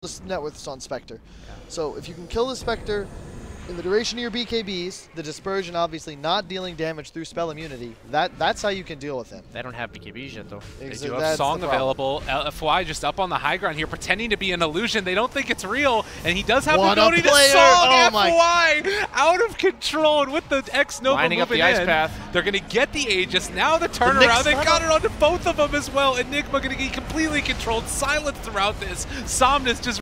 net worths on Spectre. So if you can kill the Spectre in the duration of your BKBs, the Dispersion obviously not dealing damage through spell immunity, that's how you can deal with him. They don't have BKBs yet, though. They do have Song available. LFY just up on the high ground here, pretending to be an illusion. They don't think it's real, and he does have the ability to Song FY out of control, and with the X Nova lining up the in, ice path. They're going to get the Aegis. Now the turnaround, they got it onto both of them as well. Enigma going to get completely controlled, silent throughout this. Somnus just